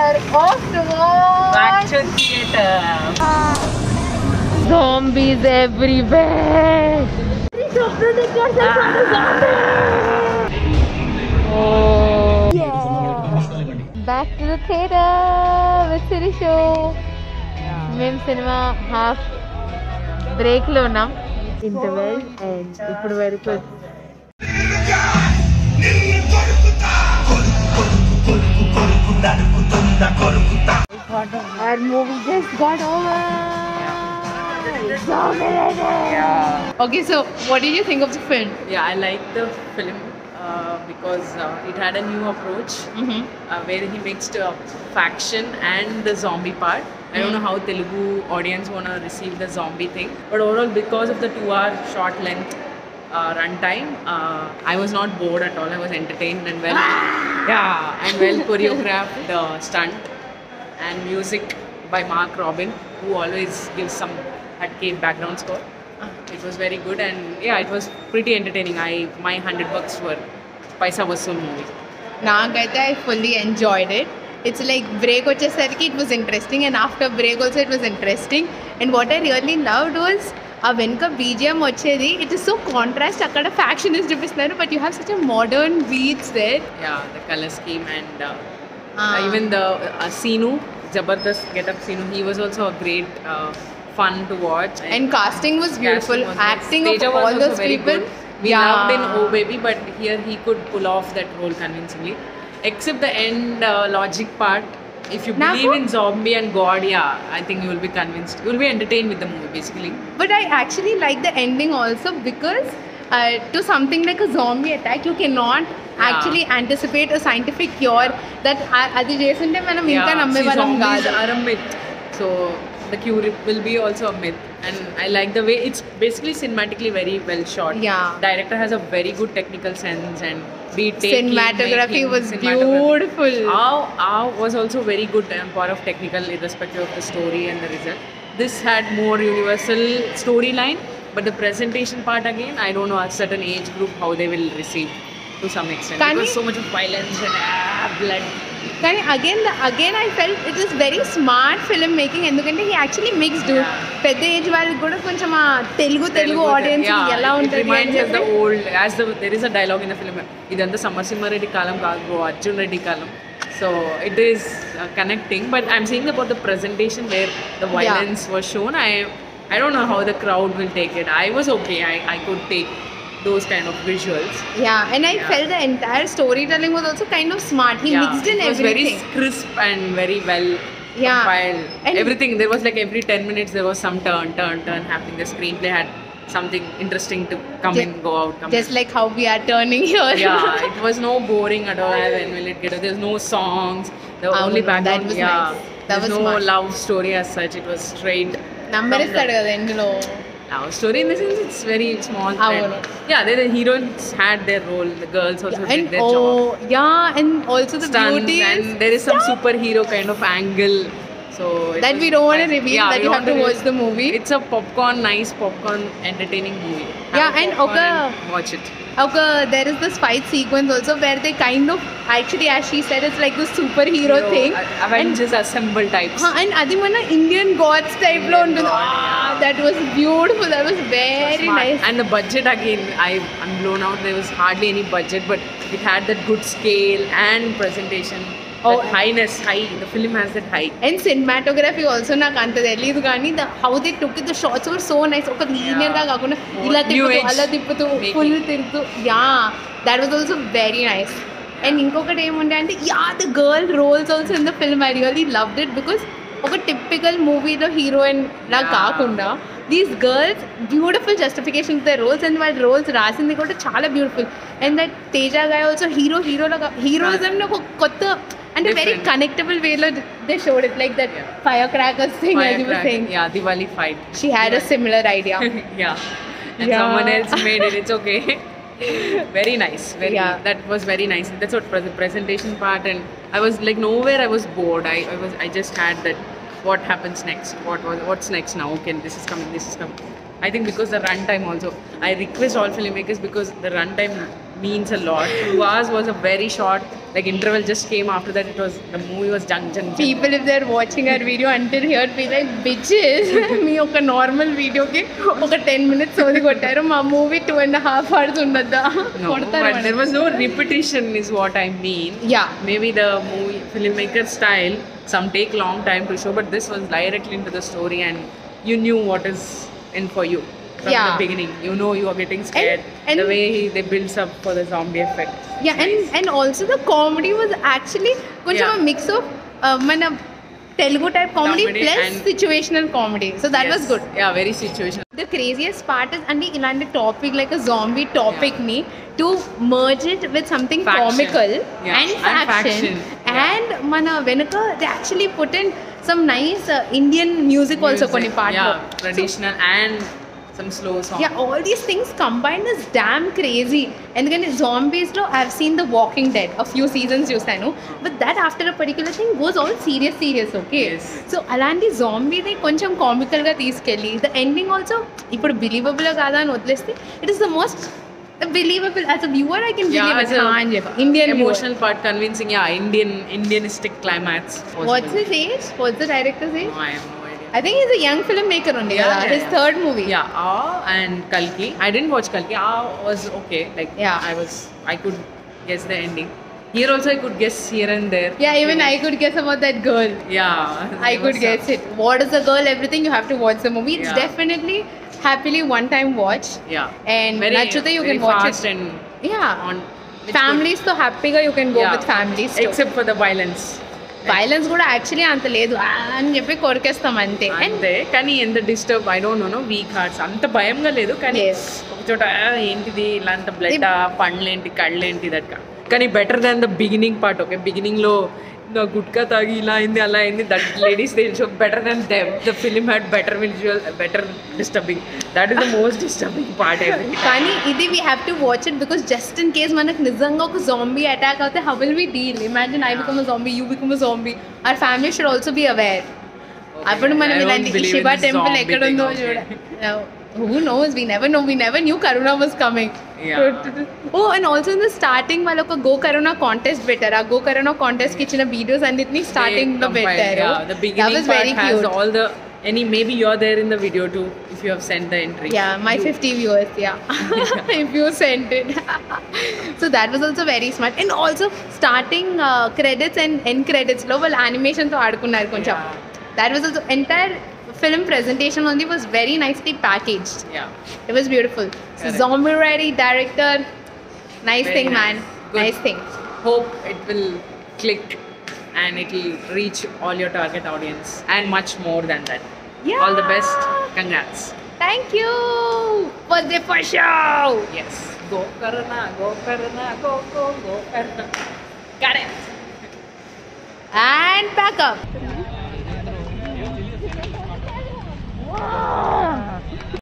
are off to watch Action theatre. Zombies everywhere. So protect yourself from the zombies. Oh yeah. Back to the theater with City Show. మేము cinema half break లో ఉన్నాం. Interval and ఇప్పుడు వరకు our movie just got over. Okay, so what did you think of the film? Yeah, I liked the film because it had a new approach where he mixed faction and the zombie part. I don't know how Telugu audience wanna receive the zombie thing, but overall because of the 2-hour short length runtime, I was not bored at all. I was entertained and well choreographed stunt and music by Mark Robin, who always gives some hatke background score. It was very good and yeah, it was pretty entertaining. My $100 were paisa vasool movie. Naakaithe I fully enjoyed it. It's like break vachesariki it was interesting and after break also it was interesting. And what I really loved was a venka BGM vachedi. It is so contrast. Akkada faction is చూపిస్తున్నారు but you have such a modern beats there. Yeah, the color scheme and even the Seenu, Jabardast get-up Seenu, he was also a great fun to watch. And casting was beautiful. Acting Teja of all those people. We loved in Oh Baby, but here he could pull off that role convincingly. Except the end logic part. If you believe in zombie and God, yeah, I think you will be convinced. You will be entertained with the movie, basically. But I actually like the ending also because to something like a zombie attack, you cannot actually anticipate a scientific cure that adi chesunte manam inka namme valam zombies gaadu. are a myth. So the cure will be also a myth. And I like the way it's basically cinematically very well shot. Yeah. Director has a very good technical sense and Cinematography was beautiful. Our was also very good part of technical irrespective of the story and the result. This had more universal storyline, but the presentation part again, I don't know a certain age group how they will receive to some extent. Because so much of violence and blood. But again I felt it was very smart film making ఎందుకంటే he actually mixed పెద్ద age వాళ్ళకి కూడా కొంచెం Telugu audience ఎలా ఉంటుంది అని చెప్పి the old there is a dialogue in the film ఇదంతా సమరసింహారెడ్డి కాలం కాదు బ్రో అర్జున్ రెడ్డి కాలం. So it is connecting, but I'm saying about the presentation where the violence was shown. I don't know how the crowd will take it. I was okay. I could take those kind of visuals. Yeah, and I felt the entire storytelling was also kind of smart. He mixed in everything. It was very crisp and very well compiled. And everything, there was like every 10 minutes there was some turn happening. The screenplay had something interesting to come in, go out. Just like how we are turning here. Yeah, it was no boring at all. When will it get? There's no songs. The only background. That was nice. There's no love story as such. It was straight. Number is kada endlo. Love story in the sense it's very small. Yeah, the heroines had their role. The girls also did their job. Yeah, and also the beauty and there is some superhero kind of angle. So that we don't want to reveal. That you have to watch the movie. It's a nice popcorn, entertaining movie. Watch it. Okay, there is this fight sequence also where they kind of actually, as she said, it's like the superhero thing. Avengers assemble types. And adi mana Indian gods type lo untundi. That was beautiful. That was very nice. And the budget again, I'm blown out. There was hardly any budget, but it had that good scale and presentation. That highness, the film has that high. And cinematography also నాకు అంత తెలియదు కానీ how they took it, the shots were so nice. ఒక linear గా కాకుండా ఇలా తిప్పుతూ అలా తిప్పుతూ full తిరుగుతూ that was also very nice. And ఇంకొకటి ఏముండే అంటే the girl roles also in the film I really loved it because ఒక typical movie లో heroine లా కాకుండా these girls beautiful justification of their roles and వాళ్ళ roles రాసింది కూడా చాలా beautiful. And that Teja guy also hero లాగా heroism ని ఒక కొత్త and a very connectable way they showed it, like that firecrackers thing as you were saying. Yeah, Diwali fight. She had a similar idea. And someone else made it. It's okay. Very nice. That was very nice. That's what the presentation part, and I was like nowhere I was bored. I just had that what happens next, what's next now, okay, this is coming. I think because the runtime also. I request all filmmakers because the runtime means a lot. 2 hours was a very short. Like interval just came after that. The movie was jung. People, if they're watching our video until here, be like, bitches, me oka normal video ki oka 10 minutes sodi kottaru, ma movie 2.5 hours unnada. No, but there was no repetition is what I mean. Yeah. Maybe the movie filmmaker style, some take long time to show, but this was directly into the story and you knew what is in for you. From the beginning, you know you are getting scared. And the way they builds up for the zombie effect. Yeah, and also the comedy was actually a mix of mana Telugu type comedy plus situational comedy. So that was good. Yeah, very situational. The craziest part is and ilanti topic like a zombie topic ni to merge it with something comical and faction. And mana venuka they actually put in some nice Indian music also koni part. Yeah, traditional and some slow songs. Yeah, all these things combined is damn crazy. And then zombies, I've seen The Walking Dead a few seasons chusanu, but that after a particular thing goes all serious, okay? Yes. So alanti zombie they koncham comical ga teeskelli. The ending also ippudu believable gaada ani odleste. It is the most believable as a viewer. I can believe it. Indian emotional viewer. part convincing. Yeah, Indianistic climax. What's his age? What's the director's age? No, I have no idea. I think he's a young filmmaker only. His third movie. Yeah, and Kalki. I didn't watch Kalki. Was okay. Like I could guess the ending. Here also I could guess here and there. Yeah, even I could guess about that girl. Yeah. I could guess it. What is the girl? Everything you have to watch the movie. It's definitely happily one-time watch. Yeah. And nachute you can watch fast it. And on families so happy you can go with families too. Except for the violence. Violence కూడా actually అంత లేదు అని చెప్పి కొరికేస్తాం అంతే. అంతే కానీ ఎంత disturb I don't know weak hearts అంత భయంగా లేదు కానీ ఒక చోట ఏంటిది ఇలా అంత బ్లడ్ పండ్లేంటి కళ్ళేంటి దట్ కానీ better than the beginning part okay beginning లో గుట్కా తాగి ఇలా అయింది అలా అయింది that ladies they show better then them the film had better visual better disturbing that is the most disturbing part కానీ ఇది we have to watch it because just in case మనకు నిజంగా ఒక జాంబీ అటాక్ అవుతే how will we deal imagine I become a zombie you become a zombie our family should also be aware అప్పుడు మనం ఇలాంటి Shiva temple ఎక్కడ ఉందో చూడ who knows, we never knew corona was coming. Oh, and also in the starting వాళ్ళొక go corona contest పెట్టారు. ఆ go corona contest కి ఇచ్చిన videos అన్నిటిని starting లో పెట్టారు. The beginning part has all the maybe you're there in the video too if you have sent the entry. Yeah, my 50 viewers, if you sent it. So that was also very smart. And also starting credits and end credits లో వాళ్ళు animation తో ఆడుకున్నారు కొంచెం. That was also entire film presentation only was very nicely packaged. Yeah, it was beautiful. So zombie ready director, nice very thing man. Good. Nice thing. Hope it will click and it will reach all your target audience and much more than that. Yeah, all the best. Congrats. Thank you for the show. Yes, go Karuna, go Karuna. Got it. And back up.